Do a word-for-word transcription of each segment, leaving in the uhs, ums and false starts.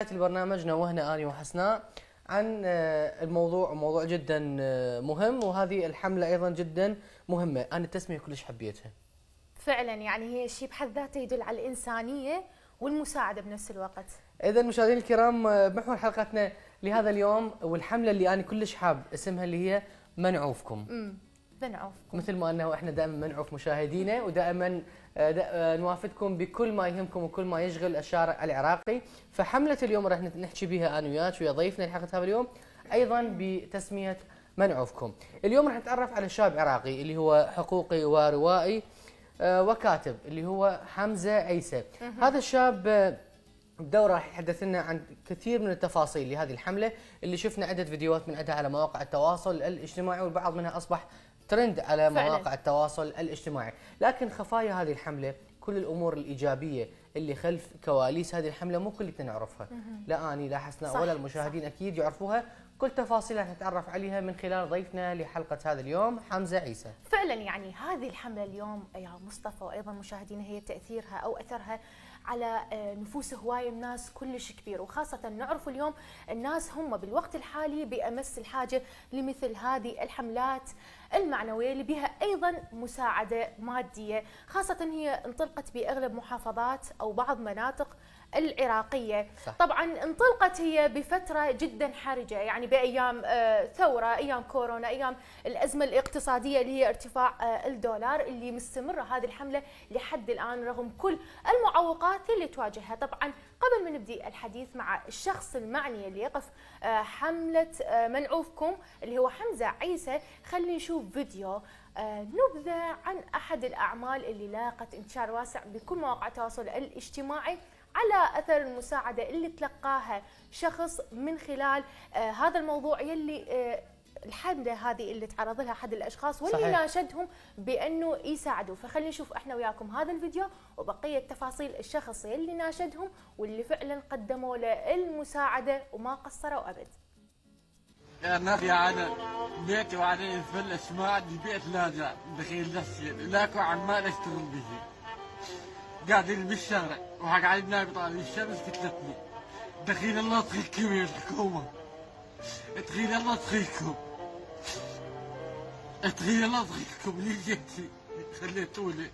بداية البرنامج نوهنا أنا وحسناء عن الموضوع، موضوع جدا مهم، وهذه الحملة أيضا جدا مهمة. أنا التسمية كلش حبيتها فعلا، يعني هي شيء بحد ذاته يدل على الإنسانية والمساعدة بنفس الوقت. إذا مشاهدينا الكرام، محور حلقتنا لهذا اليوم والحملة اللي أنا كلش حاب اسمها اللي هي منعوفكم. امم منعوفكم، مثل ما أنه إحنا دائما منعوف مشاهدينا، ودائما نوافدكم بكل ما يهمكم وكل ما يشغل الشارع العراقي. فحملة اليوم راح نحكي بها أنا وياك ويا ضيفنا لحلقة هذا اليوم أيضا بتسمية منعوفكم. اليوم راح نتعرف على شاب عراقي اللي هو حقوقي وروائي وكاتب اللي هو حمزة عيسى. هذا الشاب بدورة راح يتحدث لنا عن كثير من التفاصيل لهذه الحملة اللي شفنا عدة فيديوهات من عندها على مواقع التواصل الاجتماعي، والبعض منها أصبح ترند على فعلا. مواقع التواصل الاجتماعي. لكن خفايا هذه الحملة، كل الأمور الإيجابية اللي خلف كواليس هذه الحملة مو كلنا نعرفها. لا أني لا حسنا ولا المشاهدين صح. أكيد يعرفوها. كل تفاصيلها نتعرف عليها من خلال ضيفنا لحلقة هذا اليوم حمزة عيسى. فعلا يعني هذه الحملة اليوم يا مصطفى وأيضا مشاهدينا هي تأثيرها أو أثرها على نفوس هواية الناس كلش كبير، وخاصة نعرف اليوم الناس هم بالوقت الحالي بأمس الحاجة لمثل هذه الحملات المعنوية اللي بها أيضا مساعدة مادية، خاصة هي انطلقت بأغلب محافظات أو بعض مناطق العراقية. صح. طبعا انطلقت هي بفترة جدا حرجة، يعني بأيام ثورة، أيام كورونا، أيام الأزمة الاقتصادية اللي هي ارتفاع الدولار اللي مستمرة هذه الحملة لحد الآن رغم كل المعوقات اللي تواجهها. طبعا قبل ما نبدي الحديث مع الشخص المعني اللي يقف حملة منعوفكم اللي هو حمزة عيسى، خلينا نشوف فيديو نبذة عن أحد الأعمال اللي لاقت انتشار واسع بكل مواقع التواصل الاجتماعي على أثر المساعدة اللي تلقاها شخص من خلال آه هذا الموضوع يلي آه الحملة هذه اللي تعرض لها أحد الأشخاص واللي صحيح. ناشدهم بأنه يساعدوا. فخلينا نشوف إحنا وياكم هذا الفيديو وبقية تفاصيل الشخص اللي ناشدهم واللي فعلا قدموا له المساعدة وما قصروا أبد. يا ناس يا عنا بيتي وعليه الفلس ما عندي بيت لا دخيل نفسي لاكو عمال اشتغل به، قاعدين بالشارع وقاعدين ناقطع الشمس قتلتني. دخيل الله تخيكم يا الحكومة، تخيل الله تخيكم، تخيل الله تخيكم لي جيتي خليتولي.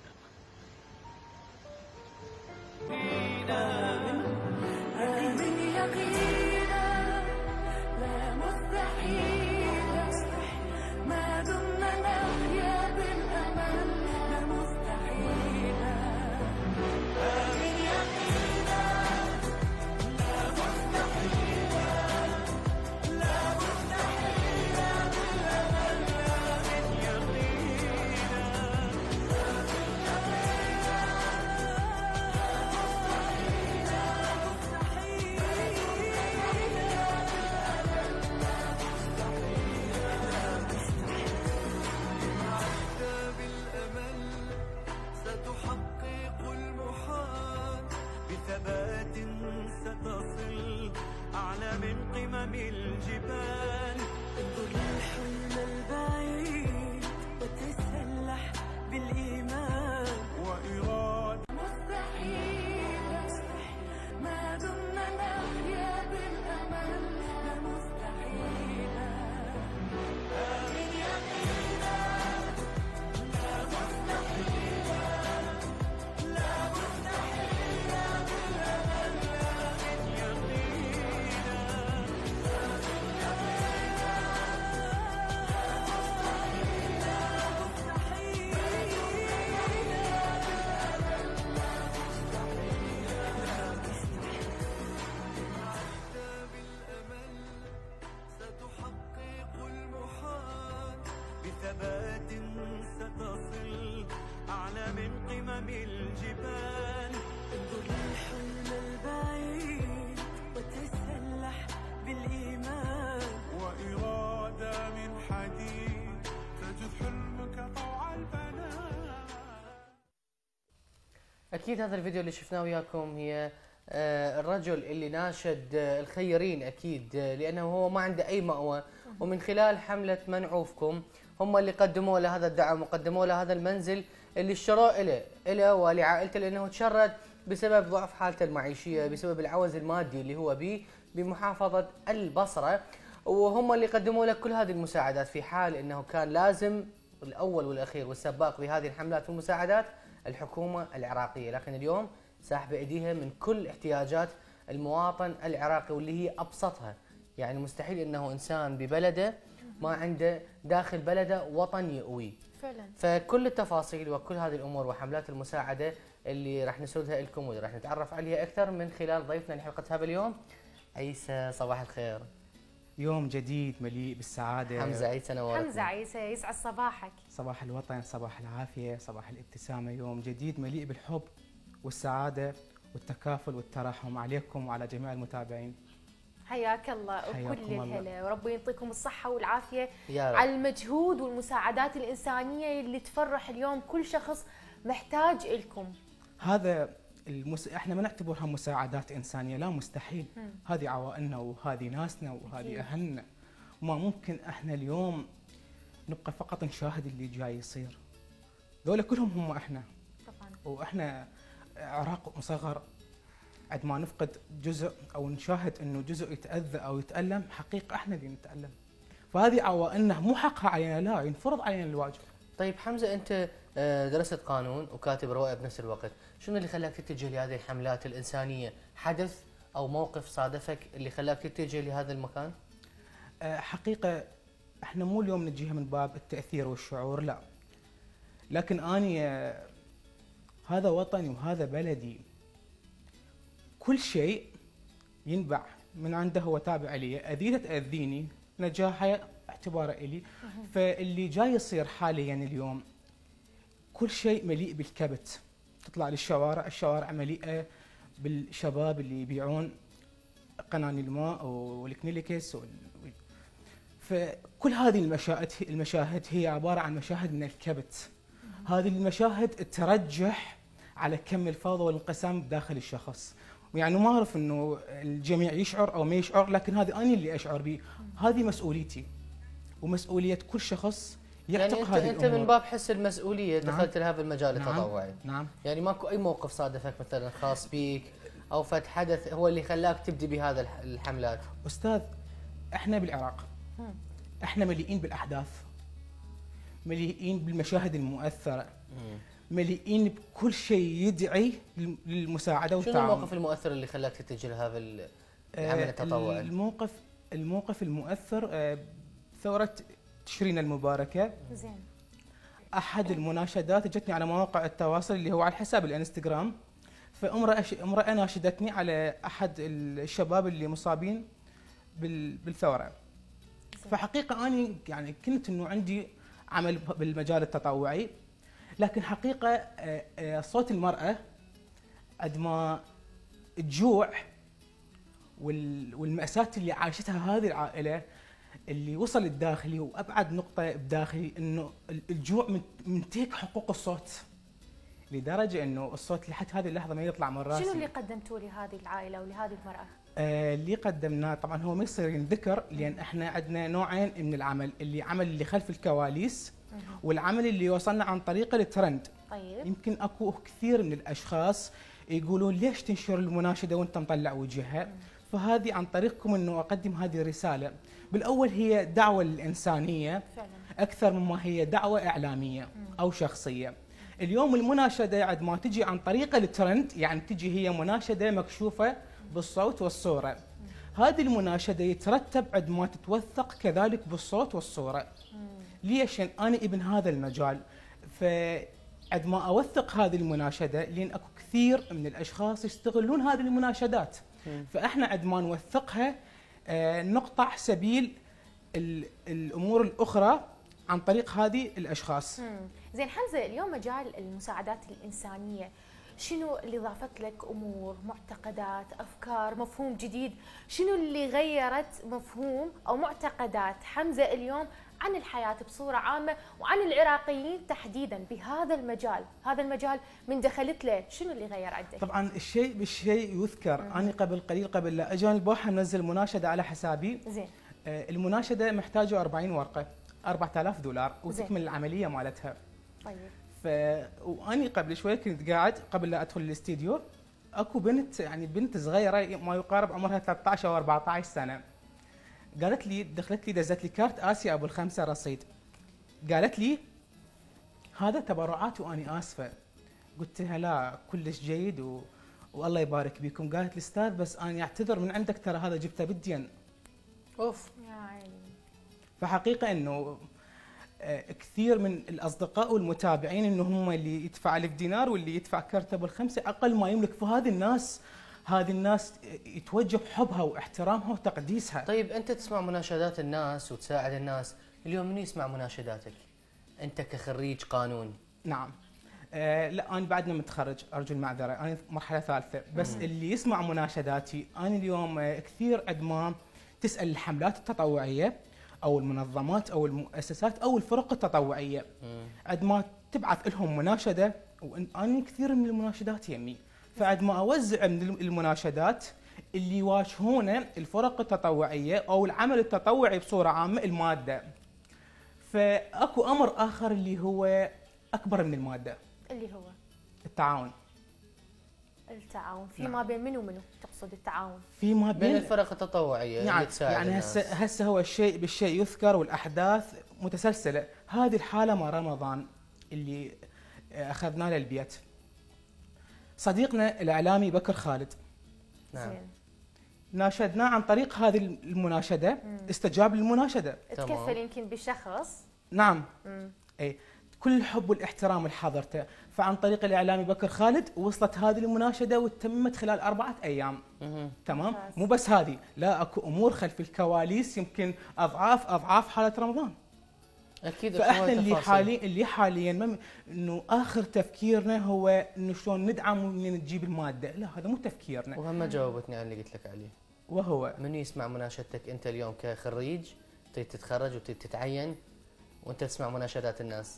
أكيد هذا الفيديو اللي شفناه وياكم هي الرجل اللي ناشد الخيرين أكيد، لأنه هو ما عنده أي مأوى، ومن خلال حملة منعوفكم هم اللي قدموا له هذا الدعم وقدموا له هذا المنزل اللي اشتروه له له ولعائلته، لأنه تشرد بسبب ضعف حالته المعيشيه، بسبب العوز المادي اللي هو به بمحافظه البصره، وهم اللي قدموا لك كل هذه المساعدات في حال انه كان لازم الاول والاخير والسباق بهذه الحملات والمساعدات الحكومه العراقيه، لكن اليوم ساحبه ايديها من كل احتياجات المواطن العراقي واللي هي ابسطها، يعني مستحيل انه انسان ببلده ما عنده داخل بلده وطن يؤويه. فعلا. فكل التفاصيل وكل هذه الامور وحملات المساعده اللي راح نسردها لكم واللي راح نتعرف عليها اكثر من خلال ضيفنا لحلقه هذا اليوم. عيسى صباح الخير. يوم جديد مليء بالسعادة. حمزة عيسى نورتنا. حمزة عيسى يسعد صباحك. صباح الوطن، صباح العافية، صباح الابتسامة. يوم جديد مليء بالحب والسعادة والتكافل والتراحم عليكم وعلى جميع المتابعين. حياك الله وكل الهلا، وربي يعطيكم الصحة والعافية على المجهود والمساعدات الإنسانية اللي تفرح اليوم كل شخص محتاج إلكم. هذا المس... احنا ما نعتبرها مساعدات إنسانية، لا مستحيل. م. هذه عوائلنا وهذه ناسنا وهذه أهلنا، وما ممكن احنا اليوم نبقى فقط نشاهد اللي جاي يصير. ذولا كلهم هم احنا. طبعا. واحنا عراق مصغر، عند ما نفقد جزء او نشاهد انه جزء يتاذى او يتالم، حقيقه احنا اللي نتالم. فهذه عوائلنا مو حقها علينا، لا ينفرض علينا الواجب. طيب حمزه، انت درست قانون وكاتب روايه بنفس الوقت، شنو اللي خلاك تتجه لهذه الحملات الانسانيه؟ حدث او موقف صادفك اللي خلاك تتجه لهذا المكان؟ حقيقه احنا مو اليوم نجيها من باب التاثير والشعور، لا. لكن اني هذا وطني وهذا بلدي، كل شيء ينبع من عنده هو تابع لي، اذيته تاذيني، نجاحه اعتباره الي. فاللي جاي يصير حاليا اليوم كل شيء مليء بالكبت. تطلع للشوارع، الشوارع مليئه بالشباب اللي يبيعون قناني الماء والكنيليكس وال... فكل هذه المشاهد المشاهد هي عباره عن مشاهد من الكبت. هذه المشاهد ترجح على كم الفوضى والانقسام داخل الشخص. يعني ما اعرف انه الجميع يشعر او ما يشعر، لكن هذه انا اللي اشعر به. هذه مسؤوليتي ومسؤوليه كل شخص يعتق يعني هذه انت الأمور. من باب حس المسؤوليه نعم. دخلت لهذا المجال نعم. التطوعي. نعم. يعني ماكو اي موقف صادفك مثلا خاص بيك او فت حدث هو اللي خلاك تبدي بهذا الحملات؟ استاذ، احنا بالعراق احنا مليئين بالاحداث، مليئين بالمشاهد المؤثره، مليئين بكل شيء يدعي للمساعده والتعاون. شنو الموقف المؤثر اللي خلاك تتجه لهذا العمل التطوعي؟ الموقف الموقف المؤثر ثوره تشرين المباركه. زين. احد المناشدات جتني على مواقع التواصل اللي هو على الحساب الانستغرام، فامراه امراه ناشدتني على احد الشباب اللي مصابين بالثوره. فحقيقه اني يعني كنت انه عندي عمل بالمجال التطوعي، لكن حقيقه صوت المراه قد ما الجوع والمأساة اللي عاشتها هذه العائله اللي وصل الداخلي وابعد نقطه بداخلي، انه الجوع منتهك حقوق الصوت لدرجه انه الصوت لحد هذه اللحظه ما يطلع من راسي. شنو اللي قدمتوه لهذه العائله ولهذه المراه؟ آه اللي قدمناه طبعا هو ما يصير ينذكر، لان احنا عندنا نوعين من العمل، اللي عمل اللي خلف الكواليس والعمل اللي وصلنا عن طريق الترند. طيب. يمكن اكو كثير من الاشخاص يقولون ليش تنشر المناشده وانت مطلع وجهها؟ فهذه عن طريقكم انه اقدم هذه الرساله. بالاول هي دعوه للانسانيه فعلا، اكثر مما هي دعوه اعلاميه او شخصيه. اليوم المناشده عند ما تجي عن طريق الترند، يعني تجي هي مناشده مكشوفه بالصوت والصوره. هذه المناشده يترتب عند ما تتوثق كذلك بالصوت والصوره. ليش؟ انا ابن هذا المجال، فعند ما اوثق هذه المناشده، لان اكو كثير من الاشخاص يستغلون هذه المناشدات. فاحنا عند ما نوثقها نقطع سبيل الامور الاخرى عن طريق هذه الاشخاص. مم. زين حمزه، اليوم مجال المساعدات الانسانيه شنو اللي ضافت لك امور، معتقدات، افكار، مفهوم جديد؟ شنو اللي غيرت مفهوم او معتقدات حمزه اليوم عن الحياه بصوره عامه وعن العراقيين تحديدا بهذا المجال؟ هذا المجال من دخلت له شنو اللي غير عندك؟ طبعا الشيء بالشيء يذكر. مم. انا قبل قليل قبل لا اجاني البارحه منزل مناشده على حسابي. زين. آه المناشده محتاجه أربعين ورقه، أربعة آلاف دولار وتكمل العمليه مالتها. طيب. ف واني قبل شوي كنت قاعد قبل لا ادخل الاستديو، اكو بنت يعني بنت صغيره ما يقارب عمرها ثلاثة عشر او أربعة عشر سنه، قالت لي دخلت لي دزت لي كارت اسيا ابو الخمسه رصيد، قالت لي هذا تبرعات واني اسفه. قلت لها لا كلش جيد و... والله يبارك بيكم. قالت لي استاذ بس انا اعتذر من عندك ترى هذا جبته بالدين. اوف. يا عيني. فحقيقه انه كثير من الاصدقاء والمتابعين انه هم اللي يدفع ألف دينار واللي يدفع كرت ابو الخمسه اقل ما يملك. فهذه الناس هذه الناس يتوجه حبها واحترامها وتقديسها. طيب انت تسمع مناشدات الناس وتساعد الناس، اليوم من يسمع مناشداتك؟ انت كخريج قانون. نعم. آه لا انا بعدنا متخرج ارجو المعذره، انا مرحله ثالثه، بس مم. اللي يسمع مناشداتي انا اليوم آه كثير عندما تسال الحملات التطوعيه او المنظمات او المؤسسات او الفرق التطوعيه عندما تبعث لهم مناشده، وانا كثير من المناشدات يمي، فعندما اوزع من المناشدات اللي يواجهونه الفرق التطوعيه او العمل التطوعي بصوره عامه الماده. فاكو امر اخر اللي هو اكبر من الماده اللي هو التعاون. التعاون في نعم. ما بين منو منو تقصد التعاون؟ في ما بين بين الفرق التطوعيه يعني اللي تساعد يعني الناس. هسه هسه هو الشيء بالشيء يذكر والاحداث متسلسله. هذه الحاله مع رمضان اللي اخذناه للبيت، صديقنا الاعلامي بكر خالد نعم. زين. ناشدناه عن طريق هذه المناشده، استجاب للمناشده. تمام. تكفل يمكن بشخص. نعم. مم. اي كل الحب والاحترام لحضرته، فعن طريق الاعلامي بكر خالد وصلت هذه المناشده وتمت خلال اربعه ايام. مهم. تمام. ممتاز. مو بس هذه، لا اكو امور خلف الكواليس يمكن اضعاف اضعاف حاله رمضان. اكيد. فاحنا أخوان اللي تفاصيل. حاليا اللي حاليا مم- انه اخر تفكيرنا هو انه شلون ندعم ومن نجيب الماده، لا هذا مو تفكيرنا. وهم ما جاوبتني على اللي قلت لك عليه. وهو من يسمع مناشدتك انت اليوم كخريج تريد تتخرج وتريد تتعين وانت تسمع مناشدات الناس؟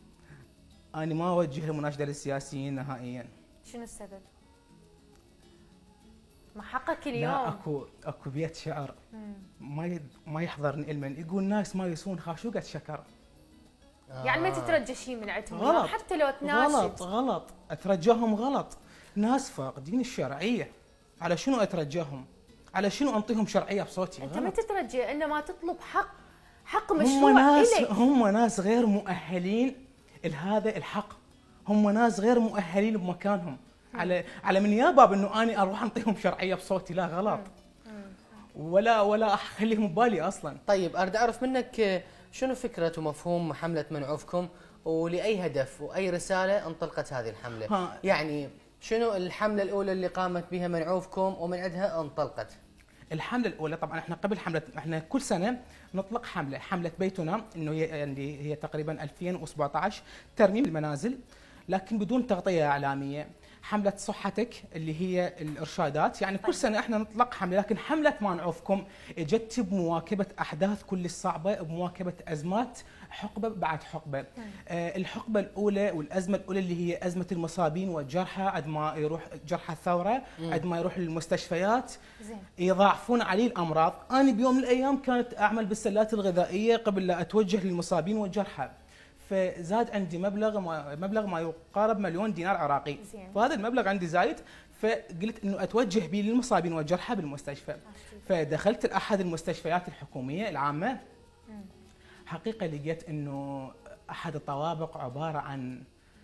انا ما اوجه المناشده للسياسيين نهائيا. شنو السبب؟ ما حقك اليوم. لا اكو اكو بيت شعر مم. ما ي- ما يحضرني المن، يقول ناس ما يسون خاشوقة شكر. يعني ما آه. تترجى شيء من عندهم غلط. حتى لو تناشد. غلط غلط اترجاهم غلط. ناس فاقدين الشرعيه، على شنو اترجاهم؟ على شنو انطيهم شرعيه بصوتي؟ انت ما غلط. تترجى انما تطلب حق حق هم مشروع ناس إلك. هم ناس غير مؤهلين لهذا الحق، هم ناس غير مؤهلين بمكانهم. على على من يا باب انه اني اروح انطيهم شرعيه بصوتي، لا غلط. ولا ولا اخليهم ببالي اصلا. طيب اريد اعرف منك آه، شنو فكره ومفهوم حمله منعوفكم ولاي هدف واي رساله انطلقت هذه الحمله؟ ها. يعني شنو الحمله الاولى اللي قامت بها منعوفكم ومن عندها انطلقت؟ الحمله الاولى طبعا احنا قبل حمله، احنا كل سنه نطلق حمله، حمله بيتنا انه هي اللي هي تقريبا ألفين وسبعة عشر ترميم المنازل لكن بدون تغطيه اعلاميه. حمله صحتك اللي هي الارشادات، يعني كل سنه احنا نطلق حمله، لكن حمله منعوفكم اجت بمواكبه احداث كل الصعبه، بمواكبه ازمات حقبه بعد حقبه. آه الحقبه الاولى والازمه الاولى اللي هي ازمه المصابين والجرحى، عندما يروح جرحى الثوره، عندما يروح للمستشفيات زين. يضاعفون عليه الامراض. انا بيوم من الايام كانت اعمل بالسلات الغذائيه قبل لا اتوجه للمصابين والجرحى، فزاد عندي مبلغ ما مبلغ ما يقارب مليون دينار عراقي. زين. فهذا المبلغ عندي زايد، فقلت انه اتوجه به للمصابين والجرحى بالمستشفى. فدخلت لاحد المستشفيات الحكوميه العامه، حقيقه لقيت انه احد الطوابق عباره عن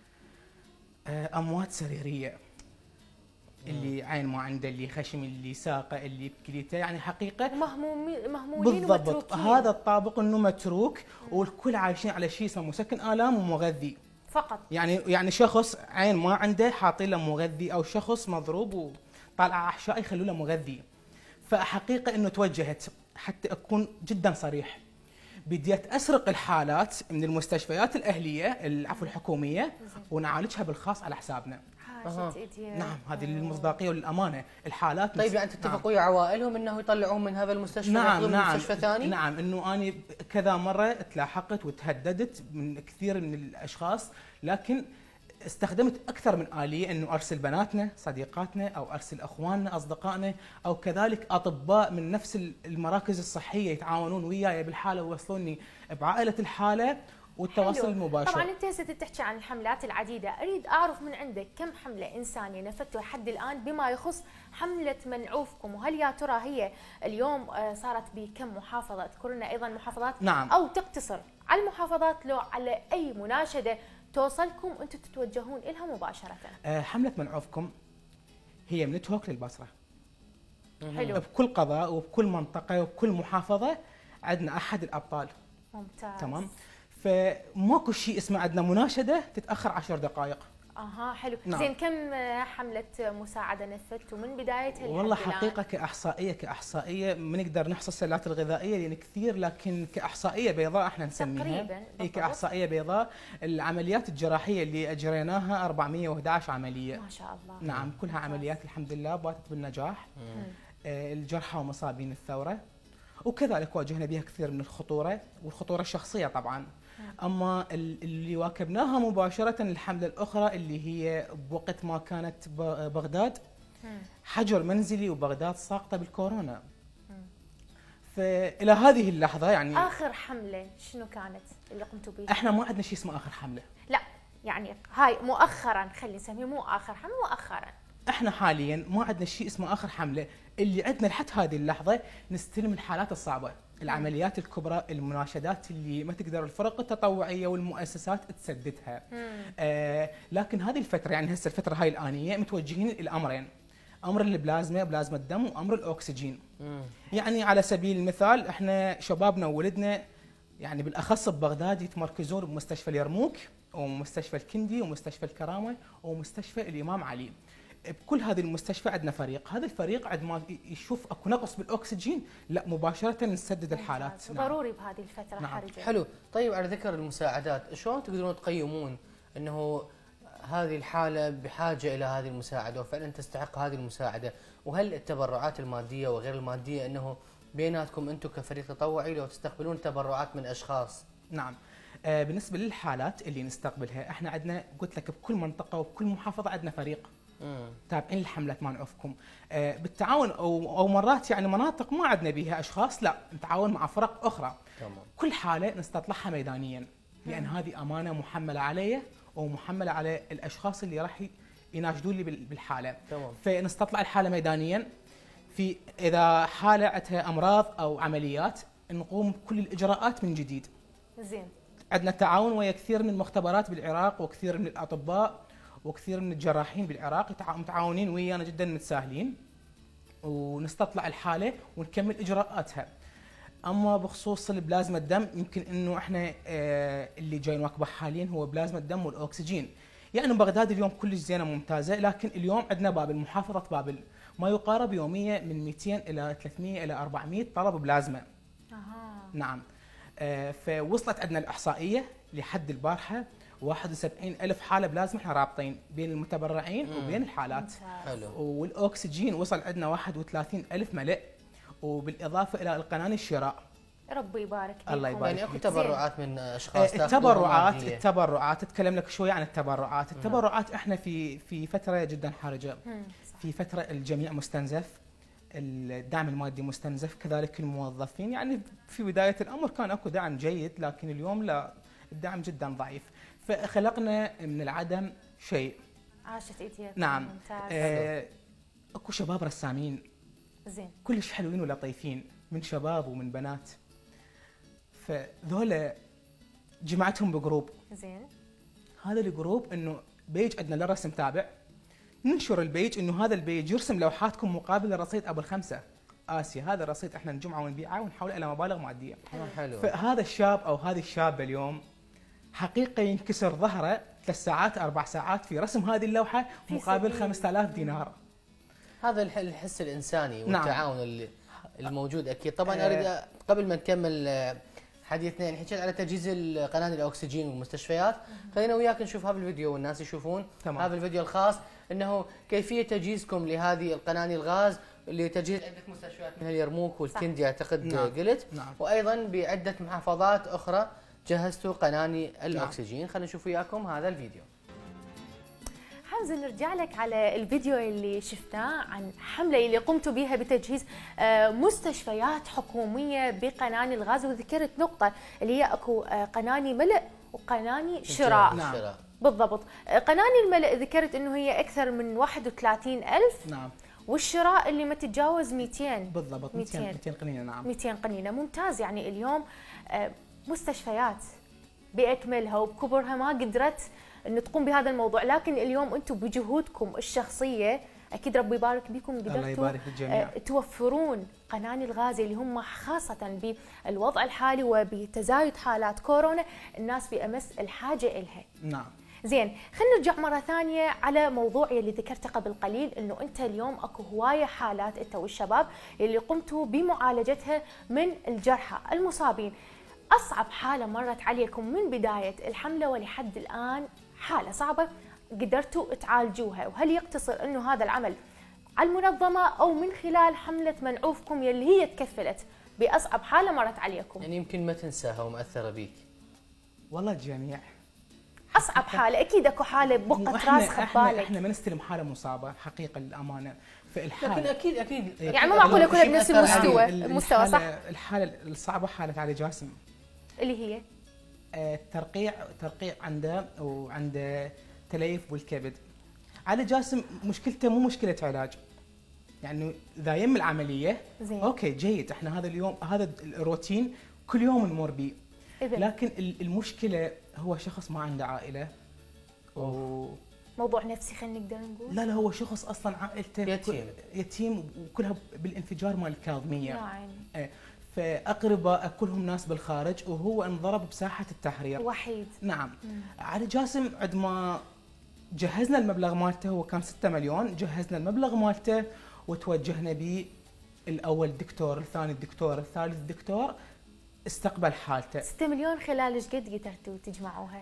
آه، اموات سريريه، اللي عين ما عنده، اللي خشم، اللي ساقه، اللي بكليته، يعني حقيقه مهمومين مهمولين بالضبط. ومتروكين. هذا الطابق انه متروك والكل عايشين على شيء اسمه مسكن الام ومغذي. فقط. يعني يعني شخص عين ما عنده حاطين له مغذي، او شخص مضروب وطالع احشاء يخلوا له مغذي. فحقيقه انه توجهت حتى اكون جدا صريح، بديت اسرق الحالات من المستشفيات الاهليه العفو الحكوميه ونعالجها بالخاص على حسابنا. أها. حاجة إيدي. نعم، هذه للمصداقيه وللامانه. الحالات طيب يعني تتفقوا ويا عوائلهم انه يطلعون من هذا المستشفى نعم وياخذون من نعم مستشفى ثاني؟ نعم، انه اني كذا مره تلاحقت وتهددت من كثير من الاشخاص، لكن استخدمت اكثر من اليه، انه ارسل بناتنا صديقاتنا او ارسل اخواننا اصدقائنا او كذلك اطباء من نفس المراكز الصحيه يتعاونون وياي بالحاله ويوصلوني بعائله الحاله والتواصل حلو. المباشر. طبعا انت هسه تحكي عن الحملات العديده، اريد اعرف من عندك كم حمله انسانيه نفذتوا لحد الان بما يخص حمله منعوفكم، وهل يا ترى هي اليوم صارت بكم محافظه؟ اذكر لنا ايضا محافظات. نعم. او تقتصر على المحافظات لو على اي مناشده توصلكم انتم تتوجهون لها مباشره. حمله منعوفكم هي من نتورك للبصره. حلو. بكل قضاء وبكل منطقه وبكل محافظه عندنا احد الابطال. ممتاز. تمام. فماكو شيء اسمه عندنا مناشده تتاخر عشر دقائق. اها حلو. نعم. زين كم حمله مساعده نفذتوا من بدايتها؟ والله حقيقه كاحصائيه كاحصائيه ما نقدر نحصي السلات الغذائيه لان كثير، لكن كاحصائيه بيضاء احنا نسميها تقريبا. اي كاحصائيه بيضاء العمليات الجراحيه اللي اجريناها أربعمئة وأحد عشر عمليه. ما شاء الله. نعم كلها عمليات الحمد لله باتت بالنجاح. آه الجرحى ومصابين الثوره، وكذلك واجهنا بها كثير من الخطوره والخطوره الشخصيه طبعا. اما اللي واكبناها مباشره الحمله الاخرى اللي هي بوقت ما كانت بغداد حجر منزلي وبغداد ساقطه بالكورونا. فالى هذه اللحظه يعني اخر حمله شنو كانت اللي قمتوا بها؟ احنا ما عندنا شيء اسمه اخر حمله. لا يعني هاي مؤخرا، خلينا نسميه مو اخر حمله، مؤخرا. احنا حاليا ما عندنا شيء اسمه اخر حمله، اللي عندنا لحد هذه اللحظه نستلم الحالات الصعبه، العمليات الكبرى، المناشدات اللي ما تقدر الفرق التطوعيه والمؤسسات تسددها. آه لكن هذه الفتره يعني هسه الفتره هاي الانيه متوجهين الى امرين، امر البلازما بلازما الدم وامر الاكسجين. مم. يعني على سبيل المثال احنا شبابنا وولدنا يعني بالاخص ببغداد يتمركزون بمستشفى اليرموك ومستشفى الكندي ومستشفى الكرامه ومستشفى الامام علي. بكل هذه المستشفى عندنا فريق، هذا الفريق عندما يشوف اكو نقص بالاكسجين لا مباشره نسدد الحالات. نعم. ضروري بهذه الفتره. نعم. حرجه. حلو. طيب على ذكر المساعدات، شلون تقدرون تقيمون انه هذه الحاله بحاجه الى هذه المساعده وفعلا تستحق هذه المساعده؟ وهل التبرعات الماديه وغير الماديه انه بيناتكم انتم كفريق تطوعي لو تستقبلون تبرعات من اشخاص؟ نعم. آه بالنسبه للحالات اللي نستقبلها احنا عندنا قلت لك بكل منطقه وبكل محافظه عندنا فريق مم. تابعين لحمله منعوفكم. آه بالتعاون او او مرات يعني مناطق ما عندنا بها اشخاص، لا نتعاون مع فرق اخرى. تمام. كل حاله نستطلعها ميدانيا لان هذه امانه محمله علي ومحمله على الاشخاص اللي راح يناشدون لي بالحاله. تمام. فنستطلع الحاله ميدانيا. في اذا حاله عندها امراض او عمليات نقوم بكل الاجراءات من جديد. زين. عندنا تعاون ويا كثير من المختبرات بالعراق وكثير من الاطباء وكثير من الجراحين بالعراق متعاونين ويانا جدا متساهلين، ونستطلع الحاله ونكمل اجراءاتها. اما بخصوص البلازما الدم يمكن انه احنا آه اللي جاي نواكبه حاليا هو بلازما الدم والاكسجين. يعني بغداد اليوم كلش زينه ممتازه، لكن اليوم عندنا بابل محافظه بابل ما يقارب يوميا من مئتين الى ثلاثمئة الى أربعمئة طلب بلازما. اها. نعم. آه فوصلت عندنا الاحصائيه لحد البارحه واحد وسبعين ألف حاله بلازما احنا رابطين بين المتبرعين مم. وبين الحالات. حلو. والاكسجين وصل عندنا واحد وثلاثين ألف ملء، وبالاضافه الى القناني الشراء. ربي يبارك فيكم. الله يبارك. يعني اكو تبرعات من اشخاص. التبرعات التبرعات اتكلم لك شوي عن التبرعات، التبرعات احنا في في فتره جدا حرجه. في فتره الجميع مستنزف، الدعم المادي مستنزف، كذلك الموظفين. يعني في بدايه الامر كان اكو دعم جيد، لكن اليوم لا، الدعم جدا ضعيف. فخلقنا من العدم شيء. عاشت ايديك. نعم. ممتاز. آه اكو شباب رسامين. زين. كلش حلوين ولطيفين من شباب ومن بنات. فذولا جمعتهم بجروب. زين. هذا الجروب انه بيج عندنا للرسم تابع، ننشر البيج انه هذا البيج يرسم لوحاتكم مقابل الرصيد ابو الخمسه اسيا. هذا الرصيد احنا نجمعه ونبيعه ونحوله الى مبالغ ماديه. حلو. فهذا الشاب او هذه الشابه اليوم حقيقه ينكسر ظهره ثلاث ساعات اربع ساعات في رسم هذه اللوحه مقابل خمسة آلاف دينار. هذا الحس الانساني والتعاون نعم. الموجود اكيد. طبعا آه اريد قبل ما نكمل حديثنا، يعني حكيت على تجهيز قناني الاكسجين والمستشفيات، خلينا وياك نشوف هذا الفيديو والناس يشوفون. تمام. هذا الفيديو الخاص انه كيفيه تجهيزكم لهذه القناني الغاز لتجهيز عده مستشفيات مثل اليرموك والكندي اعتقد. نعم. قلت. نعم. وايضا بعده محافظات اخرى جهزتوا قناني الاكسجين. نعم. خلينا نشوف وياكم هذا الفيديو. حمزه نرجع لك على الفيديو اللي شفناه عن حمله اللي قمتوا بها بتجهيز مستشفيات حكوميه بقناني الغاز، وذكرت نقطه اللي هي اكو قناني ملء وقناني شراء. نعم. بالضبط. قناني الملء ذكرت انه هي اكثر من واحد وثلاثين ألف. نعم. والشراء اللي ما تتجاوز مئتين. بالضبط. مئتين مئتين قنينه. نعم. مئتين قنينه. ممتاز. يعني اليوم مستشفيات باكملها وبكبرها ما قدرت ان تقوم بهذا الموضوع، لكن اليوم انتم بجهودكم الشخصيه اكيد ربي يبارك بكم قدرتوا توفرون قناني الغاز اللي هم خاصه بالوضع الحالي وبتزايد حالات كورونا الناس بامس الحاجه الها. نعم. زين، خلينا نرجع مره ثانيه على موضوع اللي ذكرته قبل قليل، انه انت اليوم اكو هوايه حالات انت والشباب اللي قمتوا بمعالجتها من الجرحى المصابين. اصعب حاله مرت عليكم من بدايه الحمله ولحد الان حاله صعبه قدرتوا تعالجوها، وهل يقتصر انه هذا العمل على المنظمه او من خلال حمله منعوفكم يلي هي تكفلت باصعب حاله مرت عليكم؟ يعني يمكن ما تنساها ومأثره بيك. والله الجميع. اصعب حاله اكيد اكو حاله بقت راسخه ببالك. احنا ما نستلم حاله مصابه حقيقه للامانه في الحاله، لكن اكيد اكيد يعني مو معقوله كلها بنفس المستوى المستوى صح؟ الحاله الصعبه حاله علي جاسم اللي هي الترقيع ترقيع عنده وعنده تليف بالكبد. علي جاسم مشكلته مو مشكله علاج، يعني اذا يم العمليه زين. اوكي جيد، احنا هذا اليوم هذا الروتين كل يوم نمر به، لكن المشكله هو شخص ما عنده عائله و موضوع نفسي خلينا نقدر نقول. لا لا هو شخص اصلا عائلته يتيم يتيم وكلها بالانفجار مال الكاظميه. يا عيني. فاقرباء كلهم ناس بالخارج وهو انضرب بساحه التحرير وحيد. نعم. مم. علي جاسم عندما جهزنا المبلغ مالته، هو كان ستة مليون، جهزنا المبلغ مالته وتوجهنا به الاول دكتور، الثاني الدكتور، الثالث الدكتور، استقبل حالته. ستة مليون خلال ايش قد قدرتوا تجمعوها؟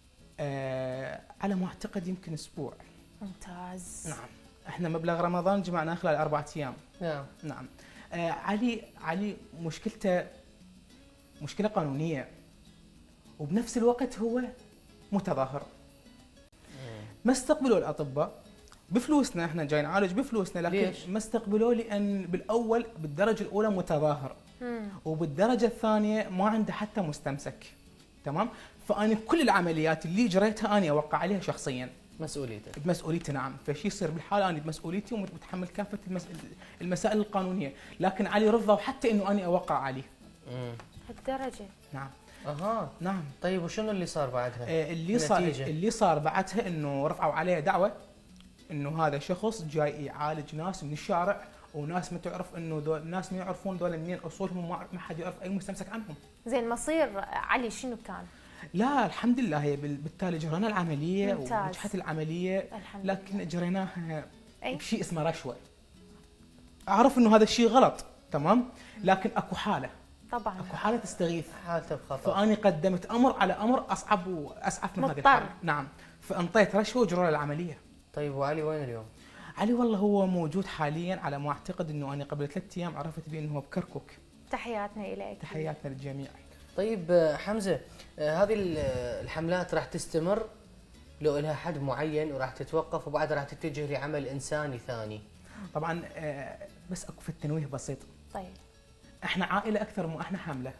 آه على ما اعتقد يمكن اسبوع. ممتاز. نعم. احنا مبلغ رمضان جمعناه خلال اربعة ايام. نعم. نعم. آه علي علي مشكلته مشكله قانونيه وبنفس الوقت هو متظاهر. ما استقبلوا الاطباء بفلوسنا، احنا جاي نعالج بفلوسنا، لكن ليش؟ ما استقبلوه لان بالاول بالدرجه الاولى متظاهر مم. وبالدرجه الثانيه ما عنده حتى مستمسك. تمام؟ فانا كل العمليات اللي جريتها انا اوقع عليها شخصيا. مسؤوليتك. بمسؤوليتي نعم، فشي يصير بالحاله انا بمسؤوليتي ومتحمل كافه المس... المسائل القانونيه، لكن علي رضوا حتى انه انا اوقع عليه. امم لهالدرجه؟ نعم. اها نعم. طيب وشنو اللي صار بعدها؟ آه اللي صار اللي صار بعدها انه رفعوا عليه دعوه انه هذا شخص جاي يعالج ناس من الشارع، وناس ما تعرف انه دول ناس ما يعرفون دول منين اصولهم، ما حد يعرف اي مستمسك عنهم. زين مصير علي شنو كان؟ لا الحمد لله هي بالتالي جرينا العمليه ونجحت العمليه، لكن جريناها بشيء اسمه رشوه. اعرف انه هذا الشيء غلط تمام، لكن اكو حاله طبعا اكو حاله تستغيث، حالته بخطر، فاني قدمت امر على امر اصعب واسعف من هذه الحاله. نعم، فانطيت رشوه وجرى العمليه. طيب وعلي وين اليوم؟ علي والله هو موجود حاليا، على ما اعتقد انه انا قبل ثلاث ايام عرفت بانه هو بكركوك. تحياتنا اليك. تحياتنا للجميع. طيب حمزه، هذه الحملات راح تستمر لو لها حد معين وراح تتوقف وبعد راح تتجه لعمل انساني ثاني؟ طبعا بس اكو في التنويه بسيط. طيب احنا عائله اكثر ما احنا حمله.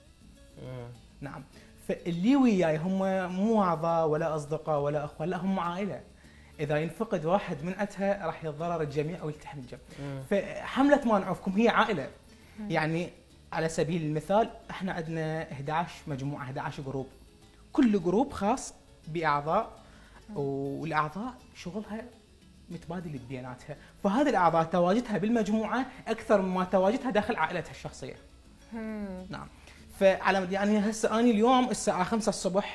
امم نعم، فاللي وياي هم مو اعضاء ولا اصدقاء ولا اخوان، لا هم عائله. اذا ينفقد واحد من عندها راح يتضرر الجميع او يلتحم الجميع. فحمله ما نعوفكم هي عائله. مم. يعني على سبيل المثال احنا عندنا إحدى عشر مجموعه، إحدى عشر جروب، كل جروب خاص باعضاء، والاعضاء شغلها متبادل بيناتها، فهذه الاعضاء تواجدها بالمجموعه اكثر مما تواجدها داخل عائلتها الشخصيه. مم. نعم. فعلى يعني هسه اني اليوم الساعه خمسة الصبح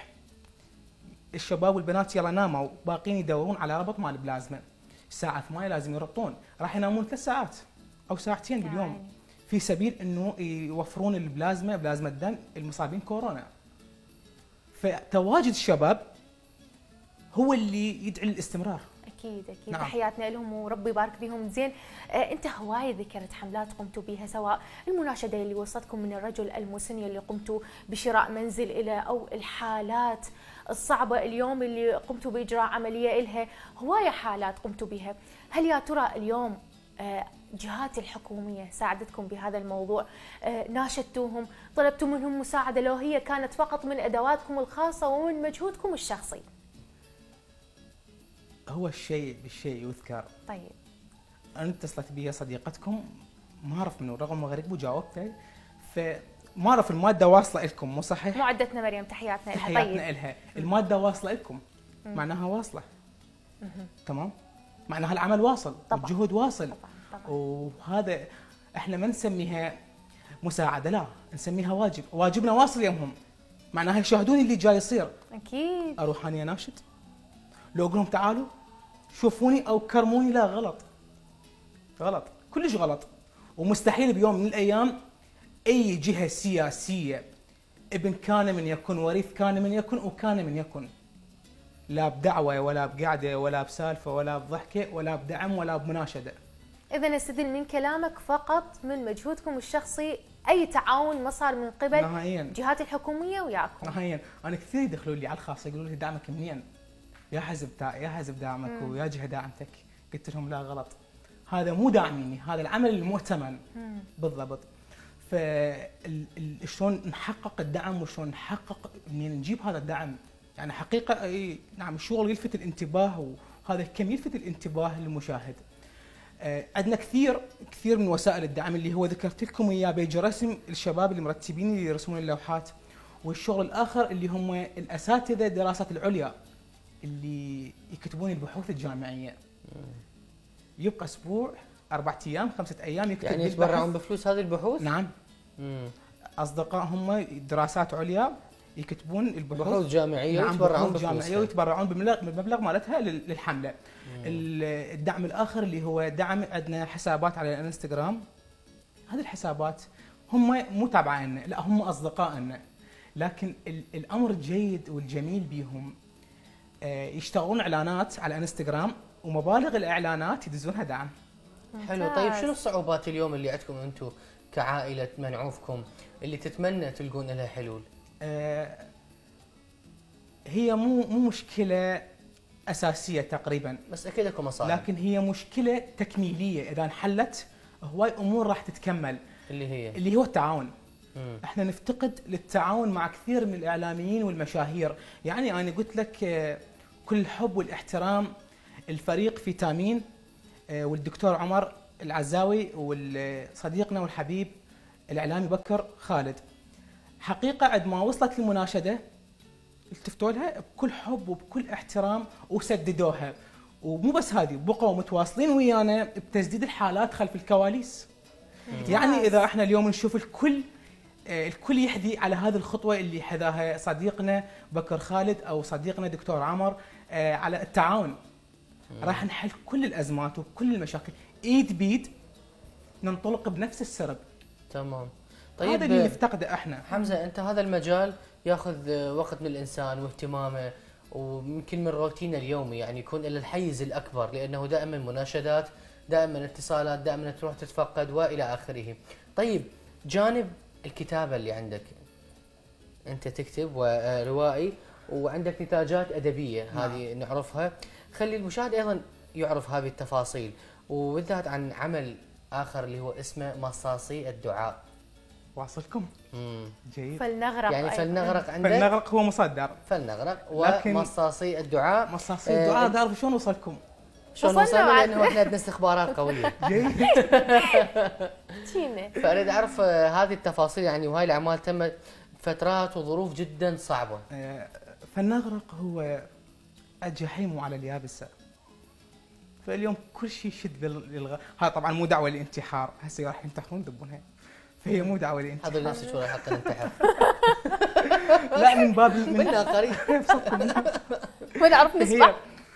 الشباب والبنات يلا ناموا، باقيين يدورون على ربط مال بلازما. الساعه ثمانية لازم يربطون، راح ينامون ثلاث ساعات او ساعتين باليوم في سبيل انه يوفرون البلازما، بلازما الدم المصابين كورونا. فتواجد الشباب هو اللي يدعي للاستمرار. اكيد اكيد. نعم. تحياتنا لهم وربي يبارك فيهم. زين آه انت هوايه ذكرت حملات قمتوا بها، سواء المناشده اللي وصلتكم من الرجل المسن اللي قمتوا بشراء منزل له، او الحالات الصعبه اليوم اللي قمتوا باجراء عمليه لها، هوايه حالات قمتوا بها. هل يا ترى اليوم آه الجهات الحكومية ساعدتكم بهذا الموضوع؟ آه، ناشدتوهم، طلبتوا منهم مساعدة لو هي كانت فقط من أدواتكم الخاصة ومن مجهودكم الشخصي؟ هو الشيء بالشيء يذكر. طيب. أنا اتصلت بي صديقتكم، ما أعرف منو، رغم مغرب وجاوبته، فما أعرف المادة واصلة لكم مو صحيح؟ معدتنا مريم، تحياتنا لها. تحياتنا طيب. لها، المادة واصلة لكم، معناها واصلة. تمام؟ معناها العمل واصل، طبعا. والجهد واصل. طبعا. طبعا. وهذا احنا ما نسميها مساعدة، لا نسميها واجب، واجبنا واصل يمهم، معناها يشاهدون اللي جاي يصير. أكيد. أروح أنا ناشد؟ لو أقول لهم تعالوا شوفوني أو كرموني، لا غلط. غلط، كلش غلط. ومستحيل بيوم من الأيام أي جهة سياسية، ابن كان من يكن، وريث كان من يكن، وكان من يكن، لا بدعوة ولا بقعدة ولا بسالفة ولا بضحكة ولا بدعم ولا بمناشدة. إذا نستدل من كلامك فقط من مجهودكم الشخصي، أي تعاون ما صار من قبل نهائياً. الجهات الحكومية وياكم. نهائيا. أنا كثير يدخلوا لي على الخاصة يقولوا لي دعمك منين؟ يا حزب تا... يا حزب دعمك مم. ويا جهة دعمتك. قلت لهم لا غلط، هذا مو داعميني، هذا العمل المؤتمن. مم. بالضبط. فشلون نحقق الدعم وشلون نحقق منين نجيب هذا الدعم؟ يعني حقيقة أي نعم الشغل يلفت الانتباه، وهذا كم يلفت الانتباه للمشاهد. آه، عندنا كثير كثير من وسائل الدعم اللي هو ذكرت لكم اياه، بيج رسم الشباب اللي مرتبين اللي يرسمون اللوحات، والشغل الاخر اللي هم الاساتذه الدراسات العليا اللي يكتبون البحوث الجامعيه. يبقى اسبوع، اربع ايام، خمسه ايام يكتب يعني يتبرعون بفلوس هذه البحوث؟ نعم. مم. اصدقاء هم دراسات عليا يكتبون البحوث، بحوث جامعيه، نعم، ويتبرعون بحوث بفلوس جامعيه ويتبرعون بمبلغ بالمبلغ مالتها للحمله. الدعم الاخر اللي هو دعم، عندنا حسابات على الانستغرام، هذه الحسابات هم مو تابعيننا، لا هم اصدقائنا، لكن الامر الجيد والجميل بيهم يشتغلون اعلانات على الانستغرام، ومبالغ الاعلانات يدزونها دعم. حلو. طيب شنو الصعوبات اليوم اللي عندكم انتم كعائله منعوفكم اللي تتمنى تلقون لها حلول؟ آه هي مو مو مشكله اساسيه تقريبا، بس اكيد اكو مصاعب، لكن هي مشكله تكميليه، اذا انحلت هواي امور راح تتكمل، اللي هي اللي هو التعاون. مم. احنا نفتقد للتعاون مع كثير من الاعلاميين والمشاهير. يعني انا قلت لك كل الحب والاحترام الفريق في تامين والدكتور عمر العزاوي وصديقنا والحبيب الاعلامي بكر خالد، حقيقه عند ما وصلت المناشده التفتوا لها بكل حب وبكل احترام وسددوها، ومو بس هذه، بقوا متواصلين ويانا بتسديد الحالات خلف الكواليس. يعني اذا احنا اليوم نشوف الكل الكل يحذي على هذه الخطوه اللي حذاها صديقنا بكر خالد او صديقنا دكتور عمر على التعاون، راح نحل كل الازمات وكل المشاكل ايد بيد، ننطلق بنفس السرب. تمام. طيب هذا اللي نفتقده احنا. حمزه، انت هذا المجال ياخذ وقت من الانسان واهتمامه، ويمكن من روتينه اليومي يعني يكون له الحيز الاكبر، لانه دائما مناشدات، دائما اتصالات، دائما تروح تتفقد والى اخره. طيب جانب الكتابه اللي عندك، انت تكتب وروائي وعندك نتاجات ادبيه، هذه نعم. نعرفها، خلي المشاهد ايضا يعرف هذه التفاصيل، وبالذات عن عمل اخر اللي هو اسمه مصاصي الدعاء. واصلكم؟ امم جيد. فلنغرق، يعني فلنغرق عندك، فلنغرق هو مصدر، فلنغرق ومصاصي الدعاء. مصاصي الدعاء هذا اعرف شلون وصلكم؟ شلون وصلنا؟ لانه احنا عندنا استخبارات قويه. جيد. فاريد اعرف هذه التفاصيل يعني، وهاي الاعمال تمت فترات وظروف جدا صعبه. فلنغرق هو الجحيم على اليابسه، فاليوم كل شيء يشد للغ... هذا طبعا مو دعوه للانتحار، هسه راح ينتحرون يذبونها، فهي مو دعوه للانتحار. حضر نفسك ولا حتى ننتحر. لا من باب منا قريب. ما نعرف نسبح.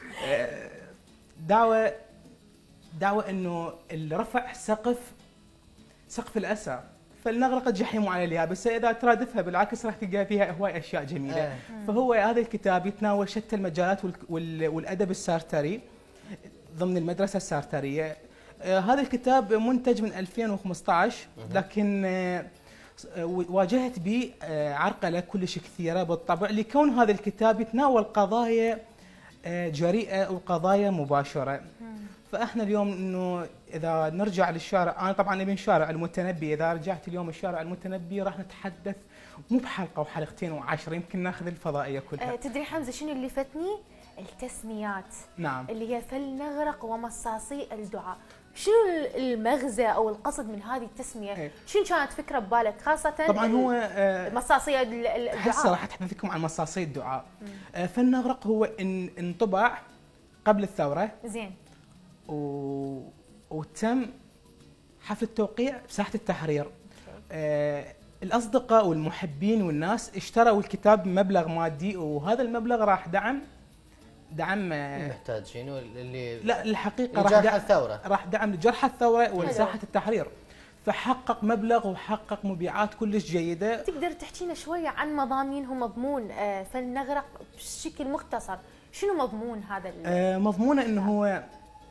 دعوه دعوه انه اللي رفع سقف سقف الاسى، فلنغرق الجحيم على اليابسه، اذا ترادفها بالعكس راح تلقى فيها هواي اشياء جميله. آه. فهو هذا الكتاب يتناول شتى المجالات والادب السارتري ضمن المدرسه السارتريه. آه هذا الكتاب منتج من ألفين وخمسة عشر، لكن آه واجهت به آه عرقله كلش كثيره بالطبع، لكون هذا الكتاب يتناول قضايا آه جريئه وقضايا مباشره. فاحنا اليوم انه اذا نرجع للشارع، انا طبعا ابن شارع المتنبي، اذا رجعت اليوم الشارع المتنبي راح نتحدث مو بحلقه وحلقتين وعشر، يمكن ناخذ الفضائيه كلها. أه تدري حمزه شنو اللي فتني؟ التسميات. نعم. اللي هي فلنغرق ومصاصي الدعاء. شنو المغزى او القصد من هذه التسميه؟ إيه. شنو كانت فكره ببالك خاصه؟ طبعا هو آه مصاصي الدعاء. هسه راح اتحدث لكم عن مصاصي الدعاء. آه فلنغرق هو ان انطبع قبل الثوره. زين. و... وتم حفل التوقيع بساحه التحرير. آه الاصدقاء والمحبين والناس اشتروا الكتاب بمبلغ مادي، وهذا المبلغ راح دعم دعم المحتاجين واللي لا الحقيقه راح دعم دعم الثوره، راح دعم لجرحى الثوره ولساحه التحرير، فحقق مبلغ وحقق مبيعات كلش جيده. تقدر تحكينا شويه عن مضامينه؟ مضمون آه فلنغرق بشكل مختصر، شنو مضمون هذا؟ آه مضمونه انه هو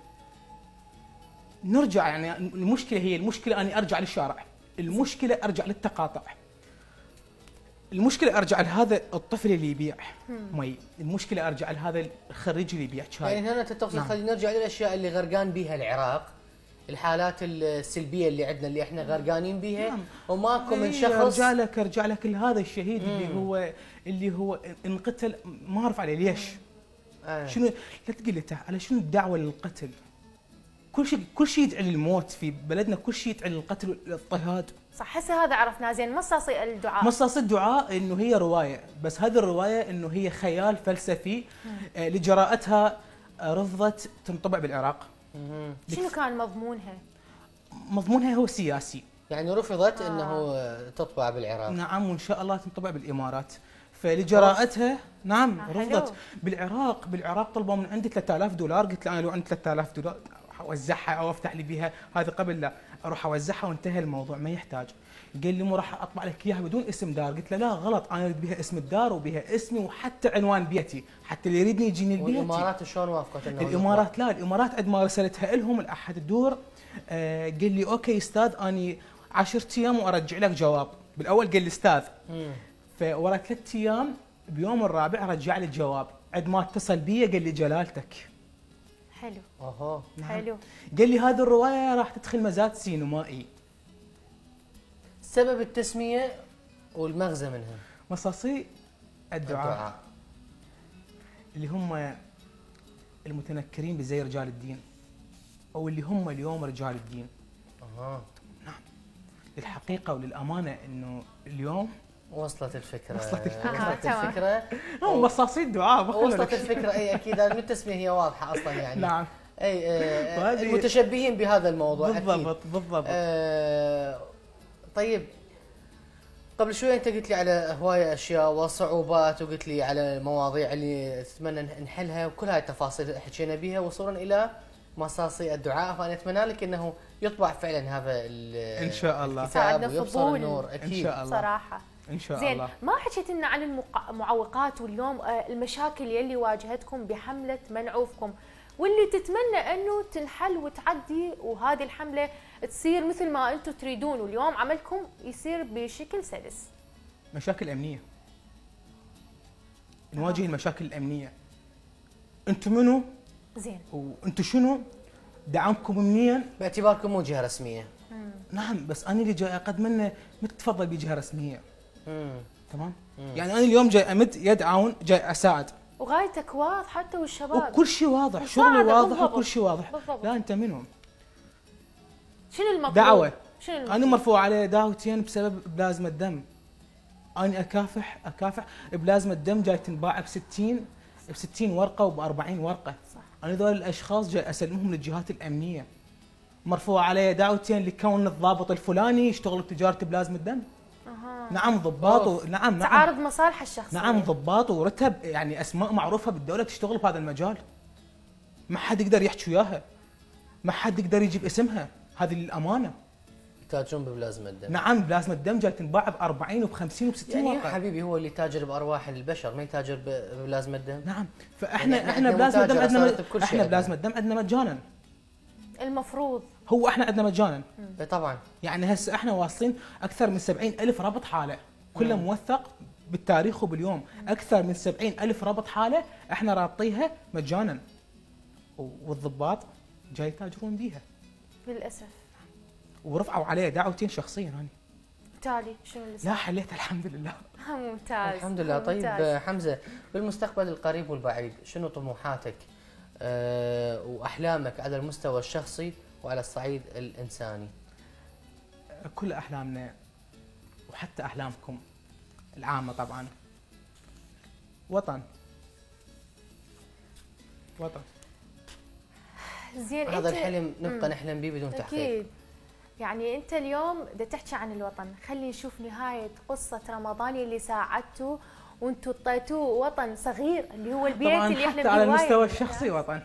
نرجع، يعني المشكله هي المشكله اني ارجع للشارع، المشكله ارجع للتقاطع، المشكله ارجع لهذا الطفل اللي يبيع مي، المشكله ارجع لهذا الخريج اللي يبيع شاي. يعني هنا تقصد نعم. خلينا نرجع للاشياء اللي غرقان بها العراق، الحالات السلبيه اللي عندنا اللي احنا غرقانين بها. نعم. وماكو من شخص. ارجع لك ارجع لك لهذا الشهيد مم. اللي هو اللي هو انقتل، ما اعرف عليه ليش. آه. شنو لا تقول لي على شنو الدعوه للقتل؟ كل شيء كل شيء يدعي للموت في بلدنا، كل شيء يدعي للقتل والاضطهاد. صح. هسه هذا عرفناه. زين، مصاصي الدعاء. مصاصي الدعاء انه هي روايه، بس هذه الروايه انه هي خيال فلسفي. آه لجراءتها آه رفضت تنطبع بالعراق. مم. شنو كان مضمونها؟ مضمونها هو سياسي. يعني رفضت آه. انه تطبع بالعراق. نعم، وان شاء الله تنطبع بالامارات. فلجراءتها نعم آه رفضت. بالعراق بالعراق طلبوا من عندي ثلاثة آلاف دولار، قلت له انا لو عندي ثلاثة آلاف دولار اوزعها او افتح لي بها هذه قبل، لا اروح اوزعها وانتهى الموضوع ما يحتاج. قال لي مو راح اطبع لك اياها بدون اسم دار، قلت له لا غلط، انا اريد بها اسم الدار وبها اسمي وحتى عنوان بيتي، حتى اللي يريدني يجيني البيت. والامارات شلون وافقت انه الامارات لا الامارات عند ما رسلتها لهم الاحد الدور آه قال لي اوكي استاذ اني عشرة ايام وارجع لك جواب. بالاول قال لي استاذ، فورا ثلاث ايام بيوم الرابع رجع لي الجواب، عند ما اتصل بي قال لي جلالتك. حلو. اها حلو. قال لي هذه الروايه راح تدخل مزاد سينمائي. سبب التسميه والمغزى منها؟ مصاصي الدعاء, الدعاء. اللي هم المتنكرين بزي رجال الدين، او اللي هم اليوم رجال الدين. اها نعم. للحقيقه وللامانه انه اليوم وصلت الفكره وصلت الفكره وصلت الفكره هم مصاصي الدعاء. وصلت الفكره. اي اكيد هذه التسميه هي واضحه اصلا يعني. نعم. اي آه المتشبهين بهذا الموضوع. بالضبط أكيد. بالضبط. آه طيب، قبل شوي انت قلت لي على هوايه اشياء وصعوبات، وقلت لي على المواضيع اللي تتمنى نحلها، وكل هاي التفاصيل حكينا بها وصولا الى مصاصي الدعاء. فانا اتمنى لك انه يطبع فعلا هذا ان شاء الله الكتاب ويبصر النور. اكيد ان شاء الله صراحه. ان شاء زين. الله. ما حكيت لنا عن المعوقات واليوم المشاكل يلي واجهتكم بحمله منعوفكم، واللي تتمنى انه تنحل وتعدي، وهذه الحمله تصير مثل ما انتم تريدون، واليوم عملكم يصير بشكل سلس. مشاكل امنيه. نواجه المشاكل الامنيه. انتم منو؟ زين. وانتم شنو؟ دعمكم منين؟ باعتباركم مو جهه رسميه. مم. نعم، بس انا اللي جاي اقدم لنا متفضل بجهه رسميه. امم تمام؟ مم. يعني انا اليوم جاي امد يد عون، جاي اساعد. وغايتك واضح حتى والشباب. وكل شيء واضح، شغلي واضح بالضبط. وكل شيء واضح. بالضبط. لا انت منهم؟ شنو المطلوب؟ دعوه. شنو المطلوب؟ انا مرفوع علي دعوتين بسبب بلازمه دم. انا اكافح اكافح بلازمه دم جاي تنباع ب ستين ب ستين ورقه وب أربعين ورقه. صح. انا ذول الاشخاص جاي اسلمهم للجهات الامنيه. مرفوع علي دعوتين لكون الضابط الفلاني يشتغل بتجاره بلازمه دم. أها. نعم ضباط و... نعم نعم تعارض مصالح الشخصيه. نعم ضباط ورتب، يعني اسماء معروفه بالدوله تشتغل بهذا المجال. ما حد يقدر يحكي وياها، ما حد يقدر يجيب اسمها، هذه للامانه. يتاجرون ببلازمه الدم. نعم بلازمه الدم جاي تنباع ب أربعين وب خمسين وب ستين يعني ورقه. حبيبي هو اللي تاجر بارواح البشر، ما يتاجر ببلازمه الدم. نعم، فاحنا يعني احنا بلازمه الدم عندنا، احنا شيء بلازمه الدم عندنا مجانا. المفروض هو احنا عندنا مجانا. طبعا. يعني هسه احنا واصلين اكثر من سبعين ألف رابط حاله، كله موثق بالتاريخ وباليوم. اكثر من سبعين ألف رابط حاله احنا رابطيها مجانا. والضباط جاي يتاجرون بيها. للاسف. ورفعوا علي دعوتين شخصيا انا. بالتالي شنو اللي لا صار؟ حليتها الحمد لله. ممتاز. الحمد لله. طيب ممتاز. حمزه، بالمستقبل القريب والبعيد شنو طموحاتك أه واحلامك على المستوى الشخصي وعلى الصعيد الانساني؟ كل احلامنا وحتى احلامكم العامه طبعا وطن. وطن. زين هذا انت الحلم نبقى مم. نحلم به بدون تحقيق. اكيد. يعني انت اليوم بدك تحكي عن الوطن، خلي نشوف نهايه قصه رمضان اللي ساعدتوا وانتم اعطيتوه وطن صغير اللي هو البيت طبعا اللي احنا حتى على بيه وايد. المستوى الشخصي وطن.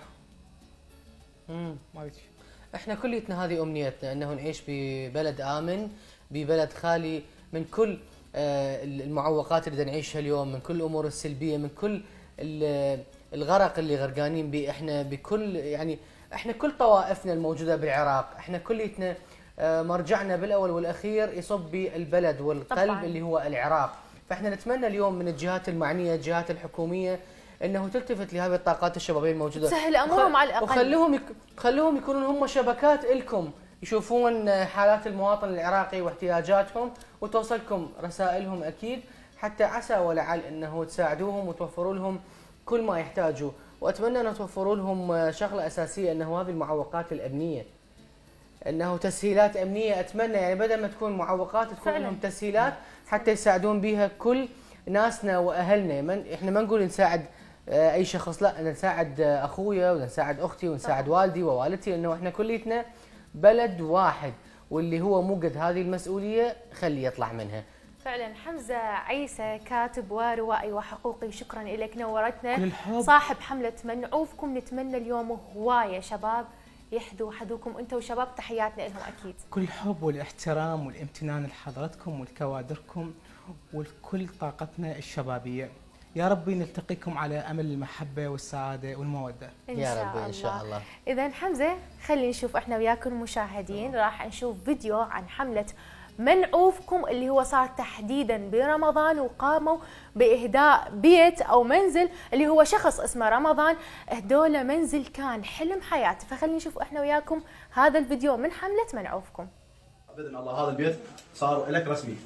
امم ما بيجي. احنا كليتنا هذه امنيتنا، انه نعيش ببلد امن، ببلد خالي من كل آه، المعوقات اللي بدنا نعيشها اليوم، من كل الامور السلبيه، من كل ال- الغرق اللي غرقانين به احنا، بكل يعني احنا كل طوائفنا الموجوده بالعراق، احنا كليتنا آه، مرجعنا بالاول والاخير يصب بالبلد والقلب طبعاً. اللي هو العراق. فاحنا نتمنى اليوم من الجهات المعنيه، الجهات الحكوميه، انه تلتفت لهذه الطاقات الشبابيه الموجوده، تسهل امورهم على الاقل. وخلوهم يك... خلوهم يكونون هم شبكات لكم، يشوفون حالات المواطن العراقي واحتياجاتهم، وتوصلكم رسائلهم اكيد، حتى عسى ولعل انه تساعدوهم وتوفروا لهم كل ما يحتاجوا. واتمنى ان توفروا لهم شغله اساسيه، انه هذه المعوقات الامنيه، انه تسهيلات امنيه. اتمنى يعني بدل ما تكون معوقات تكون فعلاً. لهم تسهيلات حتى يساعدون بها كل ناسنا واهلنا. من احنا ما نقول نساعد آه، اي شخص، لا، بدنا نساعد آه، اخويا ونساعد اختي ونساعد طبعاً. والدي ووالدتي، لانه احنا كليتنا بلد واحد، واللي هو مو قد هذه المسؤوليه خليه يطلع منها. فعلا. حمزه عيسى كاتب وروائي وحقوقي، شكرا لك، نورتنا. كل الحب. صاحب حمله منعوفكم. نتمنى اليوم هوايه شباب يحذوا حذوكم انت وشباب، تحياتنا لهم اكيد. كل الحب والاحترام والامتنان لحضرتكم ولكوادركم ولكل طاقتنا الشبابيه. يا ربي نلتقيكم على امل المحبه والسعاده والموده. إن يا شاء ربي ان شاء الله. اذا حمزه، خلينا نشوف احنا وياكم المشاهدين، راح نشوف فيديو عن حمله منعوفكم اللي هو صار تحديدا برمضان، وقاموا باهداء بيت او منزل اللي هو شخص اسمه رمضان، اهدوا له منزل كان حلم حياته. فخلينا نشوف احنا وياكم هذا الفيديو من حمله منعوفكم. باذن الله هذا البيت صار لك رسمي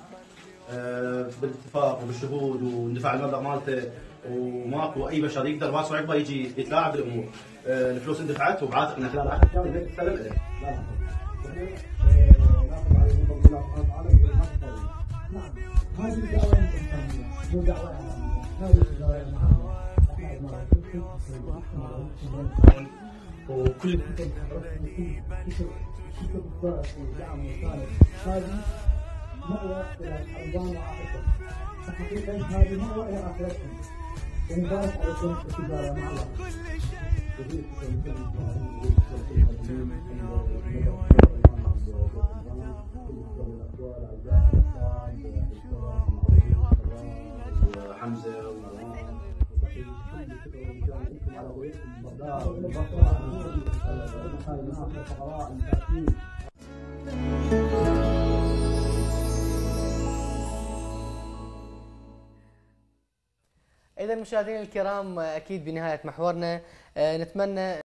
آه، بالاتفاق وبالشهود، وندفع المبلغ مالته، وماكو اي بشر يقدر راسه عقبه يجي يتلاعب بالامور. آه، الفلوس اندفعت وبعاتقنا خلال عشر ايام البيت استلم اليه. لا ناخذ على الله سبحانه وتعالى. نعم، هذه الدعوة الإنسانية مو دعوة عامة، هذه الدعوة العامة. وكل كتب الضغط والدعم والساند، هذه مأوى إلى رمضان وعائلته. فحقيقة هذه مأوى إلى آخرتهم. ونبارك عليكم التجارة مع الله. وحمزه ومروان اذا مشاهدينا الكرام، اكيد بنهايه محورنا آه، نتمنى